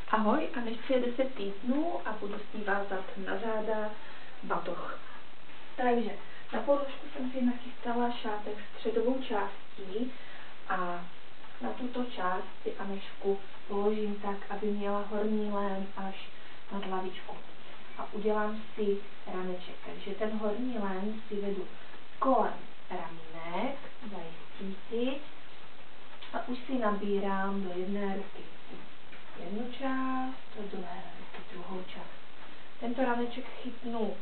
Ahoj, Anešce je 10 týdnů a budu s ní vázat na záda batoh. Takže na podložku jsem si nachystala šátek středovou částí a na tuto část si Anešku položím tak, aby měla horní lém až nad hlavičku. A udělám si rameček. Takže ten horní lém si vedu kolem ramínek, zajistím si a už si nabírám do jedné ruky jednu část, do druhé ruky druhou část. Tento rameček chytnu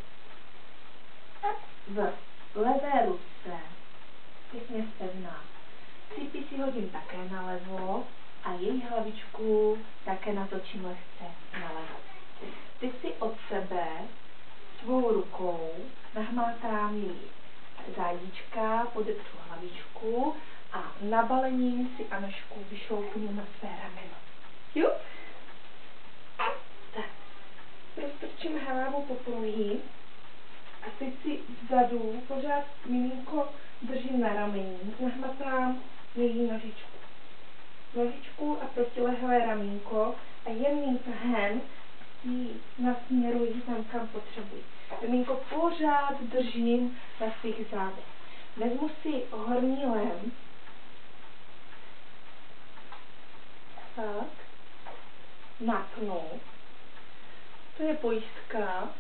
v levé ruce, pěkně zpevná. Cípy si hodím také nalevo a její hlavičku také natočím lehce nalevo. Teď si od sebe svou rukou nahmátám její zádička, podepřu hlavičku a nabalením si Anešku vyšoupnu na své rameno. Jo? Tak. Roztrčím hlavu po pruhy a teď si vzadu pořád miminko držím na rameni. Nahmatám její nožičku a protilehlé ramínko a jemným tahem ji nasměruji tam, kam potřebuji. Miminko pořád držím na svých zádech. Vezmu si horní lém. Tak. Napnu. To je pojistka,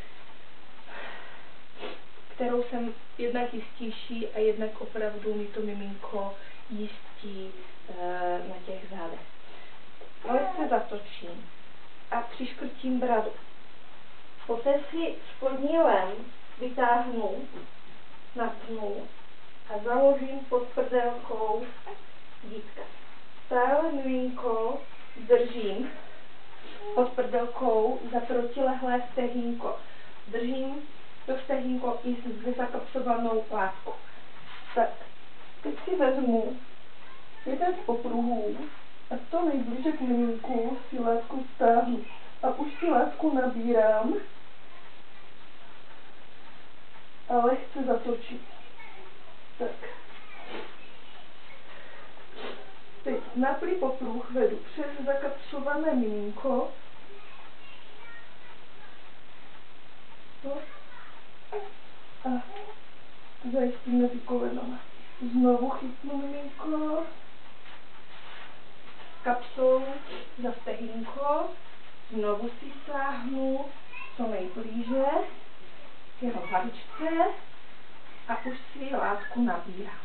kterou jsem jednak jistější a jednak opravdu mi to miminko jistí na těch zádech. Lehce zatočím a přiškrtím bradu. Poté si spodní lém vytáhnu, napnu a založím pod prdelkou dítka. Stále miminko držím pod prdelkou za protilehlé stehínko. Držím to stehínko i s zakapsovanou látkou. Tak, teď si vezmu jeden z popruhů a to nejblíže k miminku si látku stáhnu. A už si látku nabírám a lehce zatočím. Tak. Teď naplý popruh vedu přes zakapsované miminko. A zajistím mezi kolenama. Znovu chytnu miminko kapsou za stehínko. Znovu si sáhnu co nejblíže k jeho hlavičce a už si látku nabírám.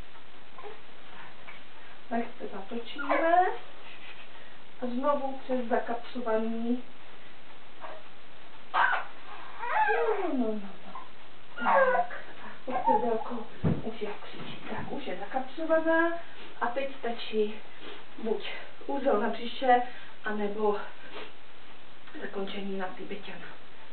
Lehce zatočíme a znovu přes zakapsovaný. No. Tak, a pod prdelkou už je křičí. Tak, už je zakapsovaná a teď stačí buď úzel na břiše, anebo zakončení na tibeťana.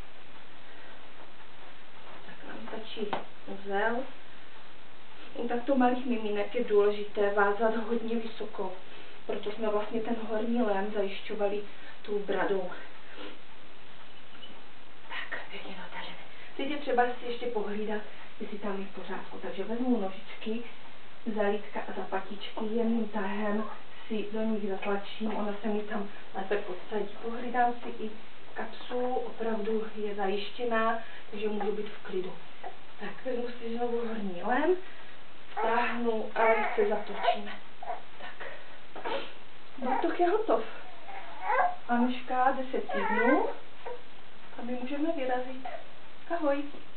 Tak nám stačí úzel. U takto malých miminek je důležité vázat hodně vysoko, proto jsme vlastně ten horní lém zajišťovali tou bradou. Tak, pěkně dotažené. Teď je třeba si ještě pohlídat, jestli tam je v pořádku. Takže vezmu nožičky za lítka a za patičky, jemným tahem si do nich zatlačím, ona se mi tam lépe podsadí. Pohlídám si i kapsu, opravdu je zajištěná, takže můžu být v klidu. Tak, vezmu si znovu horní lém, stáhnu a lehce zatočíme. Tak, batoh je hotov. Aneška 10 týdnů a my můžeme vyrazit. Ahoj.